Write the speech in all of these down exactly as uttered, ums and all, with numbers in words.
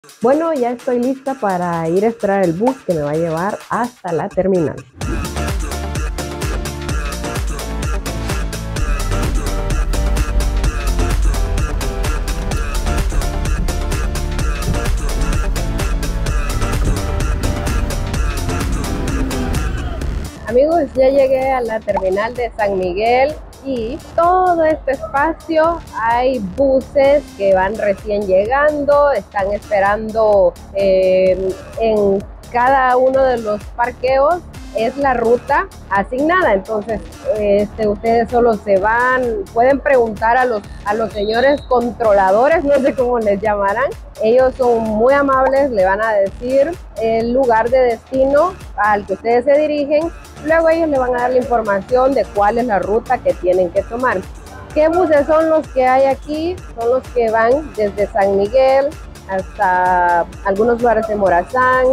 Bueno, ya estoy lista para ir a esperar el bus que me va a llevar hasta la terminal. Amigos, ya llegué a la terminal de San Miguel y todo este espacio hay buses que van recién llegando, están esperando eh, en cada uno de los parqueos. Es la ruta asignada, entonces este, ustedes solo se van, pueden preguntar a los, a los señores controladores, no sé cómo les llamarán. Ellos son muy amables, le van a decir el lugar de destino al que ustedes se dirigen. Luego ellos le van a dar la información de cuál es la ruta que tienen que tomar. ¿Qué buses son los que hay aquí? Son los que van desde San Miguel hasta algunos lugares de Morazán,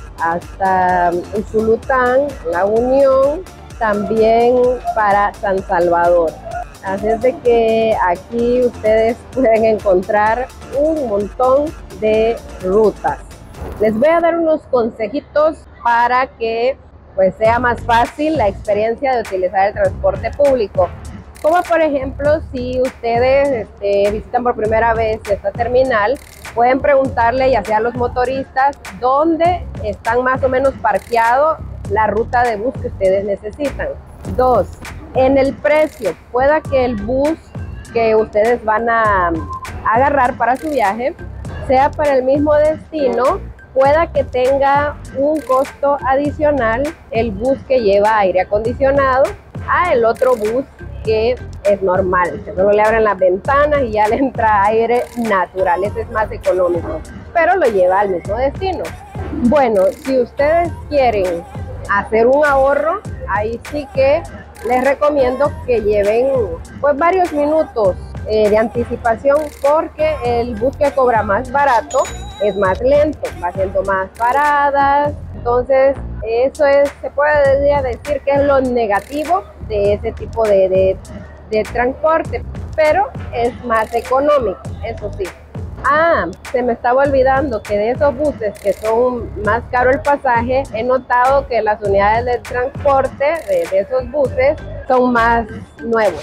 hasta Usulután, La Unión, también para San Salvador. Así es de que aquí ustedes pueden encontrar un montón de rutas. Les voy a dar unos consejitos para que pues sea más fácil la experiencia de utilizar el transporte público. Como por ejemplo, si ustedes este, visitan por primera vez esta terminal, pueden preguntarle ya sea a los motoristas dónde están más o menos parqueados la ruta de bus que ustedes necesitan. Dos, en el precio, pueda que el bus que ustedes van a agarrar para su viaje sea para el mismo destino, pueda que tenga un costo adicional el bus que lleva aire acondicionado a el otro bus que es normal, que solo le abren las ventanas y ya le entra aire natural. Ese es más económico, pero lo lleva al mismo destino. Bueno, si ustedes quieren hacer un ahorro, ahí sí que les recomiendo que lleven pues varios minutos eh, de anticipación, porque el bus que cobra más barato es más lento, va haciendo más paradas. Entonces eso es, se puede decir que es lo negativo de ese tipo de, de, de transporte, pero es más económico, eso sí. Ah, se me estaba olvidando que de esos buses que son más caro el pasaje, he notado que las unidades de transporte de, de esos buses son más nuevos.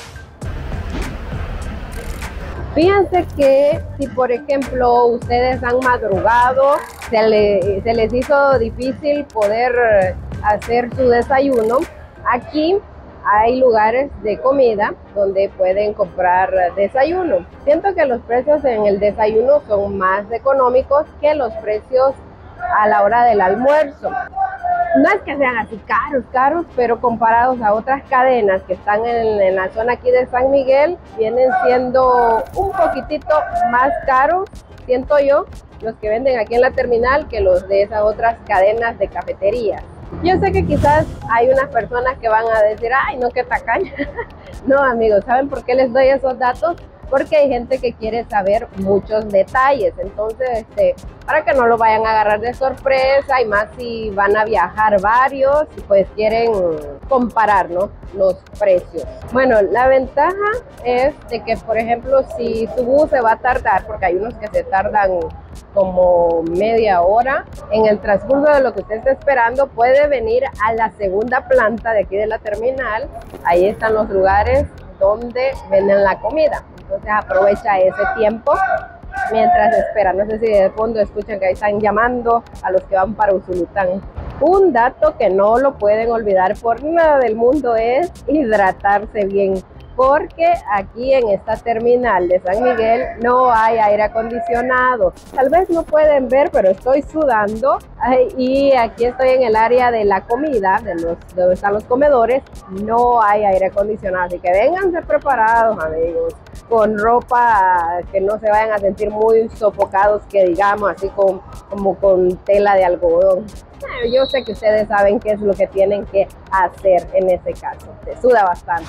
Fíjense que si por ejemplo ustedes han madrugado, se, le, se les hizo difícil poder hacer su desayuno, aquí hay lugares de comida donde pueden comprar desayuno. Siento que los precios en el desayuno son más económicos que los precios a la hora del almuerzo. No es que sean así caros, caros, pero comparados a otras cadenas que están en, en la zona aquí de San Miguel, vienen siendo un poquitito más caros, siento yo, los que venden aquí en la terminal que los de esas otras cadenas de cafeterías. Yo sé que quizás hay unas personas que van a decir, ay, no, qué tacaña. No, amigos, ¿saben por qué les doy esos datos? Porque hay gente que quiere saber muchos detalles, entonces este, para que no lo vayan a agarrar de sorpresa, y más si van a viajar varios y pues quieren comparar, ¿no?, los precios. Bueno, la ventaja es de que, por ejemplo, si su bus se va a tardar, porque hay unos que se tardan como media hora, en el transcurso de lo que usted está esperando, puede venir a la segunda planta de aquí de la terminal. Ahí están los lugares donde venden la comida. Entonces aprovecha ese tiempo mientras espera. No sé si de fondo escuchan que ahí están llamando a los que van para Usulután. Un dato que no lo pueden olvidar por nada del mundo es hidratarse bien, porque aquí en esta terminal de San Miguel no hay aire acondicionado. Tal vez no pueden ver, pero estoy sudando. Ay, y aquí estoy en el área de la comida, de los, donde están los comedores. No hay aire acondicionado, así que vénganse preparados, amigos, con ropa que no se vayan a sentir muy sofocados, que digamos, así con, como con tela de algodón. Yo sé que ustedes saben qué es lo que tienen que hacer en ese caso. Se suda bastante.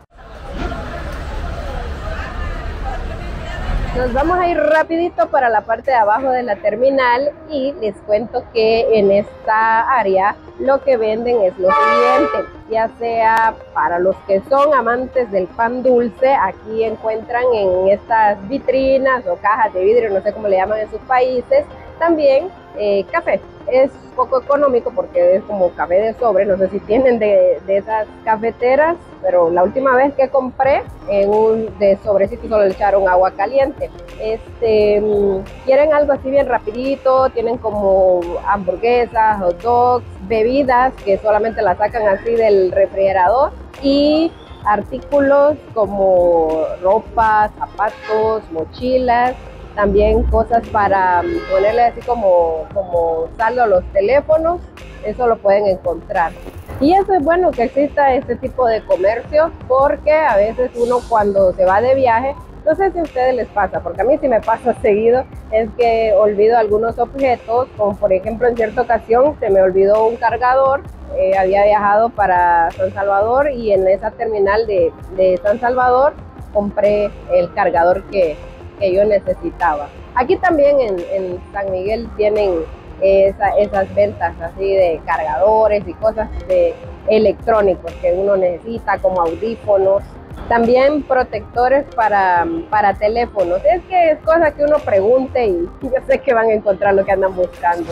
Nos vamos a ir rapidito para la parte de abajo de la terminal y les cuento que en esta área lo que venden es lo siguiente, ya sea para los que son amantes del pan dulce. Aquí encuentran en estas vitrinas o cajas de vidrio, no sé cómo le llaman en sus países, También eh, café. Es poco económico porque es como café de sobre, no sé si tienen de, de esas cafeteras, pero la última vez que compré en un de sobrecito solo le echaron agua caliente. Este, quieren algo así bien rapidito, tienen como hamburguesas, hot dogs, bebidas que solamente las sacan así del refrigerador y artículos como ropa, zapatos, mochilas. También cosas para ponerle así como, como saldo a los teléfonos, eso lo pueden encontrar. Y eso es bueno que exista este tipo de comercio porque a veces uno cuando se va de viaje, no sé si a ustedes les pasa, porque a mí sí me pasa seguido, es que olvido algunos objetos, como por ejemplo en cierta ocasión se me olvidó un cargador, eh, había viajado para San Salvador y en esa terminal de, de San Salvador compré el cargador que que yo necesitaba. Aquí también en, en San Miguel tienen esa, esas ventas así de cargadores y cosas de electrónicos que uno necesita como audífonos. También protectores para, para teléfonos. Es que es cosa que uno pregunte y yo sé que van a encontrar lo que andan buscando.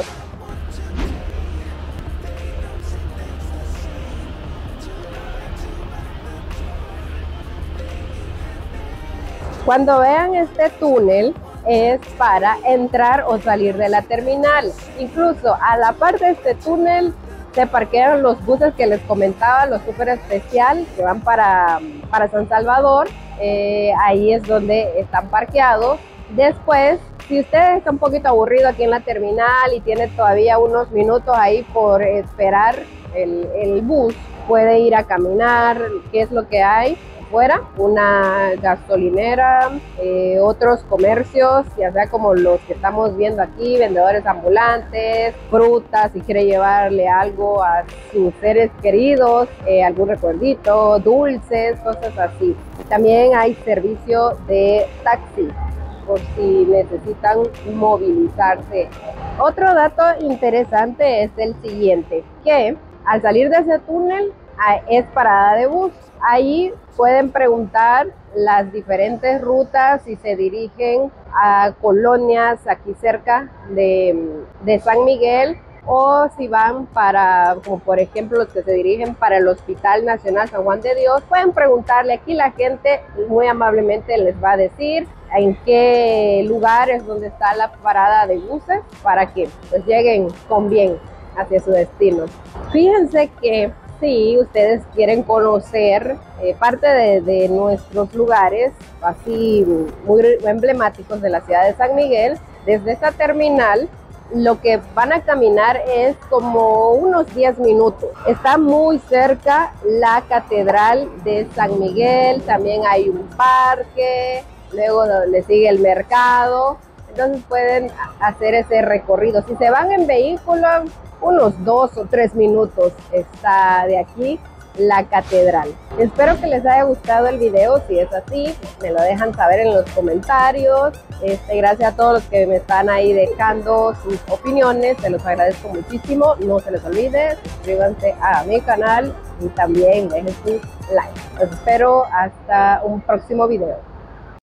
Cuando vean este túnel es para entrar o salir de la terminal. Incluso a la par de este túnel se parquean los buses que les comentaba, los súper especial que van para, para San Salvador. Eh, ahí es donde están parqueados. Después, si usted está un poquito aburrido aquí en la terminal y tiene todavía unos minutos ahí por esperar el, el bus, puede ir a caminar. ¿Qué es lo que hay? Fuera, una gasolinera, eh, otros comercios, ya sea como los que estamos viendo aquí, vendedores ambulantes, frutas, si quiere llevarle algo a sus seres queridos, eh, algún recuerdito, dulces, cosas así. También hay servicio de taxi por si necesitan movilizarse. Otro dato interesante es el siguiente, que al salir de ese túnel es parada de bus. Ahí pueden preguntar las diferentes rutas si se dirigen a colonias aquí cerca de, de San Miguel o si van para, como por ejemplo los que se dirigen para el Hospital Nacional San Juan de Dios, pueden preguntarle. Aquí la gente muy amablemente les va a decir en qué lugar es donde está la parada de buses para que pues lleguen con bien hacia su destino. Fíjense que si ustedes quieren conocer eh, parte de, de nuestros lugares así muy emblemáticos de la ciudad de San Miguel, desde esta terminal lo que van a caminar es como unos diez minutos. Está muy cerca la Catedral de San Miguel, también hay un parque, luego le sigue el mercado, entonces pueden hacer ese recorrido. Si se van en vehículo, unos dos o tres minutos está de aquí la catedral. Espero que les haya gustado el video. Si es así, me lo dejan saber en los comentarios. Este, gracias a todos los que me están ahí dejando sus opiniones, se los agradezco muchísimo. No se les olvide, suscríbanse a mi canal y también dejen sus likes. Los espero hasta un próximo video.